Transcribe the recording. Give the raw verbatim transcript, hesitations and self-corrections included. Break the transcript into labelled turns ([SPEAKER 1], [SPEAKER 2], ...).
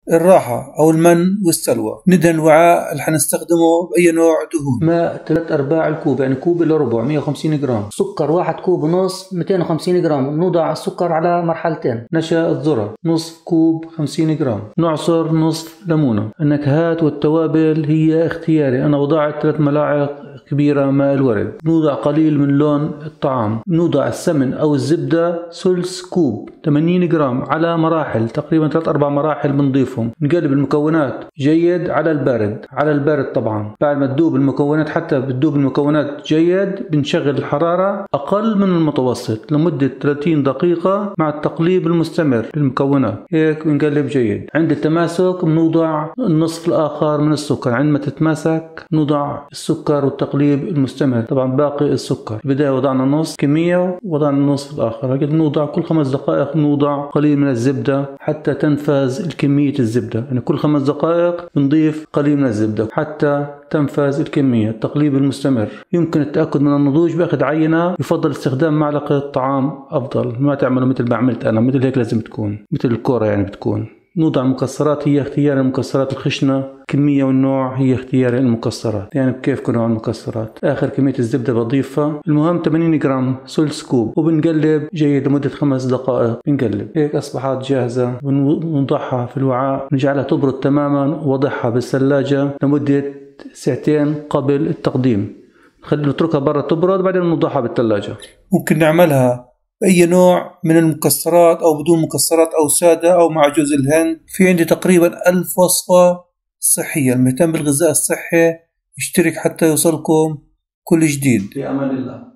[SPEAKER 1] الراحة أو المن والسلوى. ندهن الوعاء اللي حنستخدمه بأي نوع دهون.
[SPEAKER 2] ماء ثلاث أرباع الكوب، يعني كوب إلا ربع مية وخمسين جرام. سكر واحد كوب ونص مئتين وخمسين جرام. نوضع السكر على مرحلتين. نشا الذرة نصف كوب خمسين جرام. نعصر نصف ليمونة. النكهات والتوابل هي اختياري، أنا وضعت ثلاث ملاعق كبيرة ماء الورد. نوضع قليل من لون الطعام. نوضع السمن أو الزبدة ثلث كوب ثمانين جرام على مراحل، تقريبا ثلاث أربع مراحل بنضيفهم. نقلب المكونات جيد على البارد، على البارد طبعا. بعد ما تذوب المكونات، حتى بتذوب المكونات جيد، بنشغل الحرارة أقل من المتوسط لمدة ثلاثين دقيقة مع التقليب المستمر للمكونات. هيك بنقلب جيد. عند التماسك بنوضع النصف الآخر من السكر. عندما تتماسك نوضع السكر والتقليب المستمر، طبعا باقي السكر. البداية وضعنا نص كمية وضعنا النصف الآخر. هكذا نوضع كل خمس دقائق نوضع قليل من الزبدة حتى تنفذ الكمية الزبدة، يعني كل خمس دقائق بنضيف قليل من الزبدة حتى تنفذ الكمية. التقليب المستمر. يمكن التأكد من النضوج بأخذ عينة. يفضل استخدام معلقة طعام أفضل، ما تعملوا مثل ما عملت أنا، مثل هيك لازم تكون مثل الكورة يعني بتكون. نوضع المكسرات، هي اختيار المكسرات الخشنة. كمية والنوع هي اختيار المكسرات، يعني بكيفكم نوع المكسرات. آخر كمية الزبدة بضيفها. المهم ثمانين جرام ثلث كوب، وبنقلب جيد لمدة خمس دقائق. بنقلب. هيك أصبحت جاهزة. ونضعها في الوعاء، نجعلها تبرد تماما، ووضعها بالثلاجة لمدة ساعتين قبل التقديم. خلينا نتركها برا تبرد، بعدين نوضعها بالثلاجة.
[SPEAKER 1] ممكن نعملها بأي نوع من المكسرات أو بدون مكسرات أو سادة أو مع جوز الهند. في عندي تقريبا ألف وصفة صحية. المهتم بالغذاء الصحي اشترك حتى يوصلكم كل جديد.
[SPEAKER 2] في أمان الله.